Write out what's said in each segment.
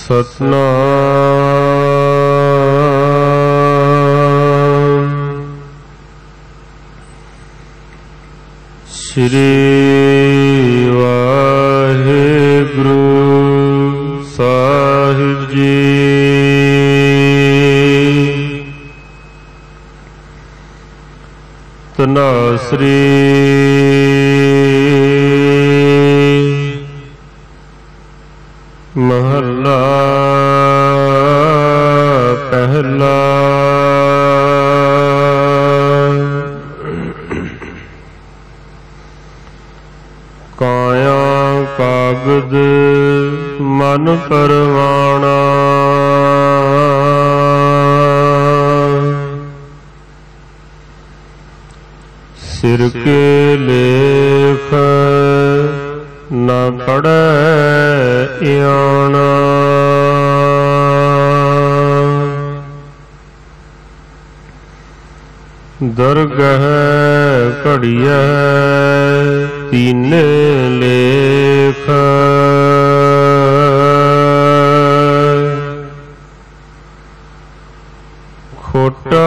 सतनाम श्री वाहिगुरु साहिब जी। तनासरी महला पहला। काया कागद मन परवाना, सिर के लेख न पड़े आना। दरगह घड़िया तीने लेख, खोटा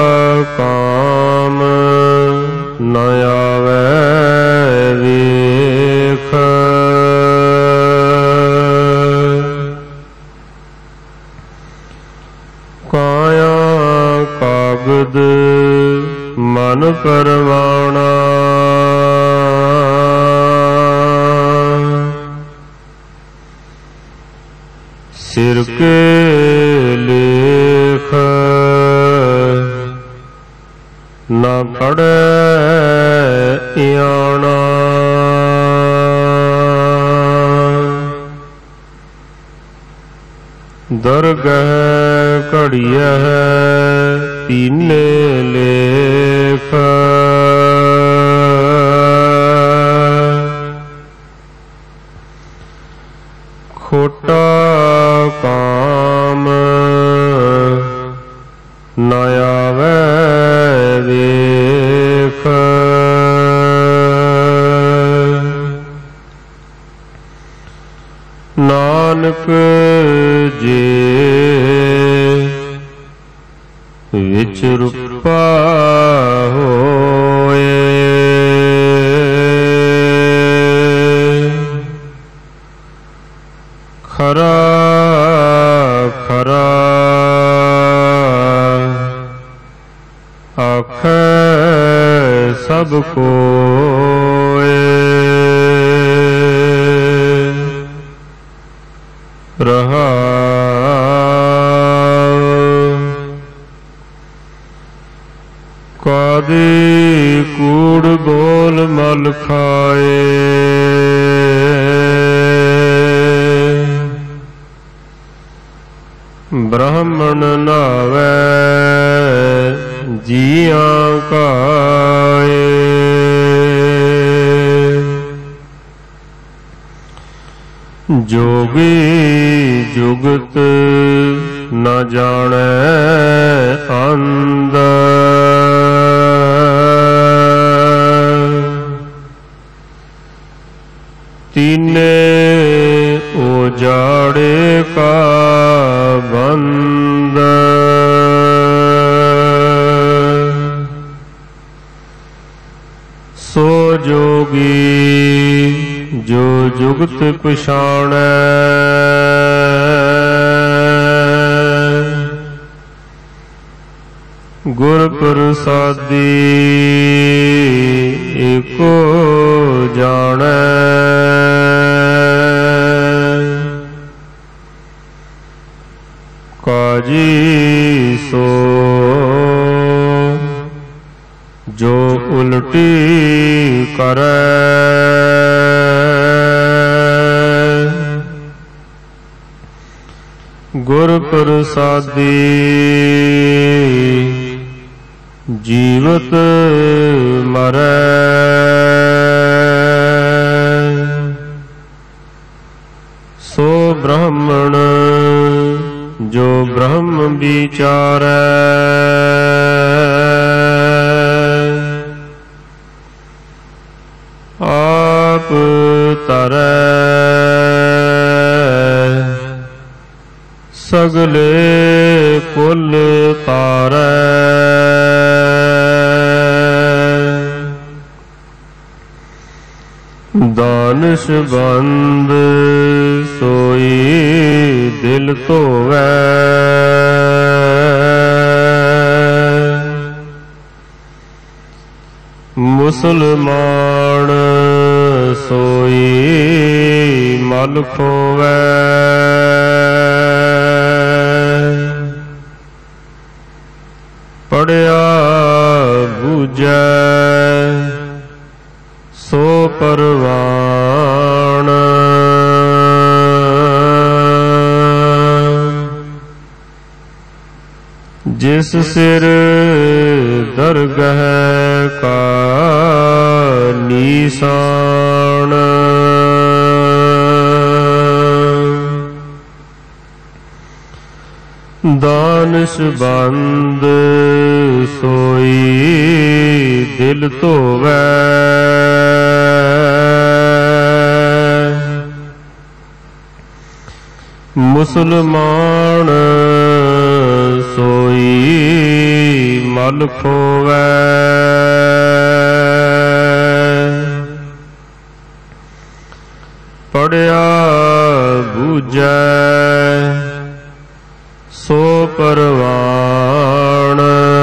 काम न आवे वेख। काया कागद मन परवाना, सिर के लेख न पड़े आना। दरगह घड़िया तीने लेख, खोटा काम न आवे वेख। नानक जे विच रूपा होए, खरा खरा आखे सब कोए। रहा कादी कूड़ गोल मल खाए, ब्राह्मण नावे जियां काए। जोगी जुगत न जाने अंध, तीने उजाड़े का बंद। सो जोगी जो जुगत पछाणै, गुर प्रसादी एको जानै। काजी सो जो उल्टी करे, गुर प्रसादी जीवत मरै। सो ब्राह्मण जो ब्रह्म विचारै, आप तरै सगले कुल तारै। दानिशबंद सोई दिल धोवै। मुसलमान सोई मल खोवै। पढ़िया बूझै सो परवान। जिस सिर दरगह का नीसान। दानिशबंद सोई दिल धोवै। मुसलमान सोई मल खोवै। पढ़िया बूझै सो परवान।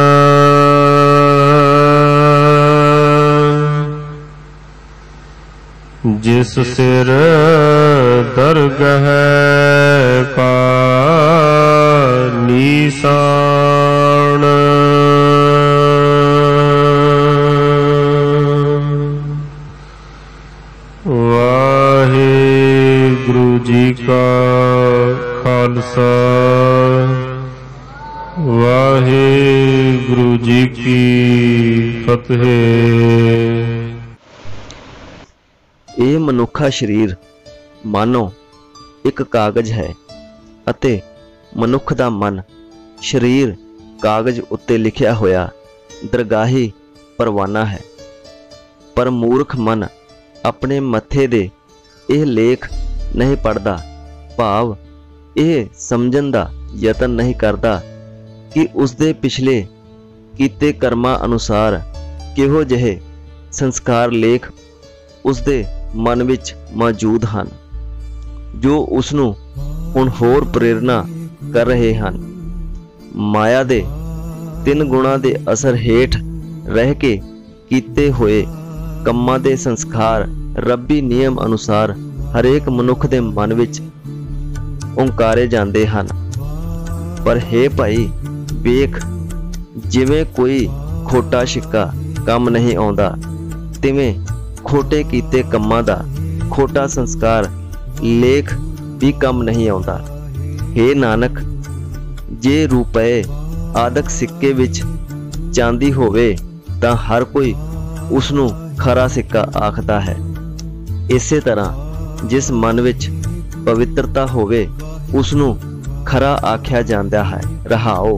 जिस सिर दरगह का नीसान। वाहिगुरु जी का खालसा वाहिगुरु जी की फतेह। ਇਹ ਮਨੁੱਖਾ ਸਰੀਰ ਮਾਨੋ ਇੱਕ ਕਾਗਜ਼ ਹੈ ਅਤੇ ਮਨੁੱਖ ਦਾ ਮਨ ਸਰੀਰ ਕਾਗਜ਼ ਉੱਤੇ ਲਿਖਿਆ ਹੋਇਆ ਦਰਗਾਹੀ ਪਰਵਾਨਾ ਹੈ। ਪਰ ਮੂਰਖ ਮਨ ਆਪਣੇ ਮੱਥੇ ਦੇ ਇਹ ਲੇਖ ਨਹੀਂ ਪੜ੍ਹਦਾ, ਭਾਵ ਇਹ ਸਮਝਣ ਦਾ ਯਤਨ ਨਹੀਂ ਕਰਦਾ ਕਿ ਉਸਦੇ ਪਿਛਲੇ ਕੀਤੇ ਕਰਮਾਂ ਅਨੁਸਾਰ ਕਿਹੋ ਜਿਹੇ ਸੰਸਕਾਰ ਲੇਖ ਉਸਦੇ ਮਨ ਵਿੱਚ ਮੌਜੂਦ ਹਨ, ਜੋ ਉਸ ਨੂੰ ਹੁਣ ਹੋਰ ਪ੍ਰੇਰਨਾ ਕਰ ਰਹੇ ਹਨ। ਮਾਇਆ ਦੇ 3 ਗੁਣਾਂ ਦੇ ਅਸਰ ਹੇਠ ਰਹਿ ਕੇ ਕੀਤੇ ਹੋਏ ਕੰਮਾਂ ਦੇ ਸੰਸਕਾਰ ਰੱਬੀ ਨਿਯਮ ਅਨੁਸਾਰ ਹਰੇਕ ਮਨੁੱਖ ਦੇ ਮਨ ਵਿੱਚ ਓਂਕਾਰੇ ਜਾਂਦੇ ਹਨ। ਪਰ ਹੇ ਭਾਈ ਵੇਖ, ਜਿਵੇਂ ਕੋਈ ਖੋਟਾ ਸਿੱਕਾ ਕੰਮ ਨਹੀਂ ਆਉਂਦਾ, ਤਿਵੇਂ खोटे कीते कम्मां दा खोटा संस्कार लेख भी कम नहीं आउंदा। हे नानक, जे रुपए आदक सिक्के विच चांदी होवे तां हर कोई उसनूं खरा सिक्का आखदा है। इसे तरह जिस मन विच पवित्रता होवे उसनूं खरा आख्या जांदा है। रहाओ।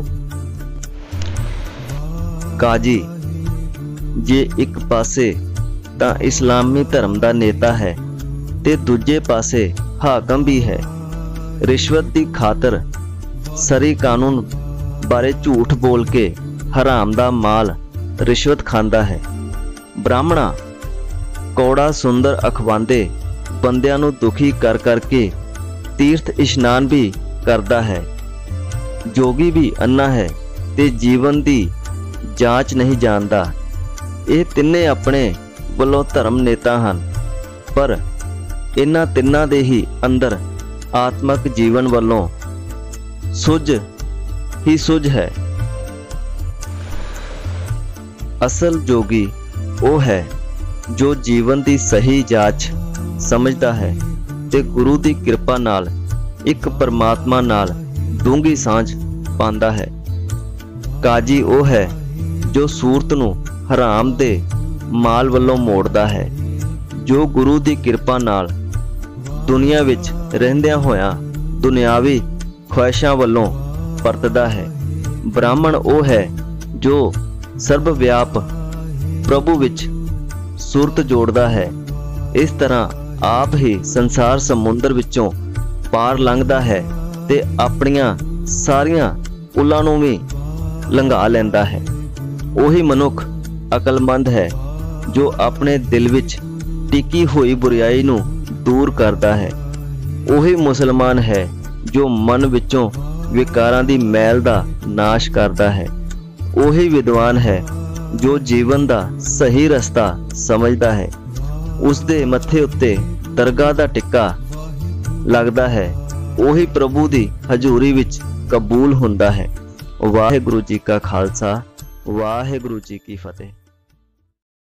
काजी जे एक पासे ਤਾਂ ਇਸਲਾਮੀ ਧਰਮ ਦਾ ਨੇਤਾ ਹੈ ਤੇ ਦੂਜੇ ਪਾਸੇ ਹਾਕਮ ਵੀ ਹੈ। ਰਿਸ਼ਵਤ ਦੀ ਖਾਤਰ ਸਰੀ ਕਾਨੂੰਨ ਬਾਰੇ ਝੂਠ ਬੋਲ ਕੇ ਹਰਾਮ ਦਾ ਮਾਲ ਰਿਸ਼ਵਤ ਖਾਂਦਾ ਹੈ। ਬ੍ਰਾਹਮਣਾ ਕੌੜਾ ਸੁੰਦਰ ਅਖਵਾਂਦੇ ਬੰਦਿਆਂ ਨੂੰ ਦੁਖੀ ਕਰ ਕਰਕੇ ਤੀਰਥ ਇਸ਼ਨਾਨ ਵੀ ਕਰਦਾ ਹੈ। ਜੋਗੀ ਵੀ ਅੰਨਾ ਹੈ ਤੇ ਜੀਵਨ ਦੀ ਜਾਂਚ ਨਹੀਂ ਜਾਣਦਾ। ਇਹ ਤਿੰਨੇ ਆਪਣੇ ਵੱਲੋਂ ਧਰਮ ਨੇਤਾ ਹਨ, ਪਰ ਇਹਨਾਂ ਤਿੰਨਾਂ ਦੇ ਹੀ ਅੰਦਰ ਆਤਮਕ ਜੀਵਨ ਵੱਲੋਂ ਸੁੱਝ ਹੀ ਸੁੱਝ ਹੈ। ਅਸਲ ਜੋਗੀ ਉਹ ਹੈ ਜੋ ਜੀਵਨ ਦੀ ਸਹੀ ਜਾਂਚ ਸਮਝਦਾ ਹੈ ਤੇ ਗੁਰੂ ਦੀ ਕਿਰਪਾ ਨਾਲ ਇੱਕ ਪਰਮਾਤਮਾ ਨਾਲ ਡੂੰਘੀ ਸਾਂਝ ਪਾਉਂਦਾ ਹੈ। ਕਾਜੀ ਉਹ ਹੈ ਜੋ ਸੂਰਤ ਨੂੰ ਹਰਾਮ ਦੇ ਮਾਲ ਵੱਲੋਂ ਮੋੜਦਾ ਹੈ, ਜੋ ਗੁਰੂ ਦੀ ਕਿਰਪਾ ਨਾਲ ਦੁਨੀਆ ਵਿੱਚ ਰਹਿੰਦਿਆਂ ਹੋਇਆਂ ਦੁਨਿਆਵੀ ਖੁਆਇਸ਼ਾਂ ਵੱਲੋਂ ਪਰਤਦਾ ਹੈ। ਬ੍ਰਾਹਮਣ ਉਹ ਹੈ ਜੋ ਸਰਬ ਵਿਆਪ ਪ੍ਰਭੂ ਵਿੱਚ ਸੁਰਤ ਜੋੜਦਾ ਹੈ। ਇਸ ਤਰ੍ਹਾਂ ਆਪ ਹੀ ਸੰਸਾਰ ਸਮੁੰਦਰ ਵਿੱਚੋਂ ਪਾਰ ਲੰਘਦਾ ਹੈ ਤੇ ਆਪਣੀਆਂ ਸਾਰੀਆਂ ਉਲਾਂ ਨੂੰ ਵੀ ਲੰਘਾ ਲੈਂਦਾ ਹੈ। ਉਹੀ ਮਨੁੱਖ ਅਕਲਮੰਦ ਹੈ ਜੋ ਆਪਣੇ ਦਿਲ ਵਿੱਚ ਟਿਕੀ ਹੋਈ ਬੁਰਾਈ ਨੂੰ ਦੂਰ ਕਰਦਾ ਹੈ। ਉਹੀ ਮੁਸਲਮਾਨ ਹੈ ਜੋ ਮਨ ਵਿੱਚੋਂ ਵਿਕਾਰਾਂ ਦੀ ਮੈਲ ਦਾ ਨਾਸ਼ ਕਰਦਾ ਹੈ। ਉਹੀ ਵਿਦਵਾਨ ਹੈ ਜੋ ਜੀਵਨ ਦਾ ਸਹੀ ਰਸਤਾ ਸਮਝਦਾ ਹੈ। ਉਸ ਦੇ ਮੱਥੇ ਉੱਤੇ ਦਰਗਾਹ ਦਾ ਟਿੱਕਾ ਲੱਗਦਾ ਹੈ। ਉਹੀ ਪ੍ਰਭੂ ਦੀ ਹਜ਼ੂਰੀ ਵਿੱਚ ਕਬੂਲ ਹੁੰਦਾ ਹੈ। ਵਾਹਿਗੁਰੂ ਜੀ ਕਾ ਖਾਲਸਾ, ਵਾਹਿਗੁਰੂ ਜੀ ਕੀ ਫਤਿਹ।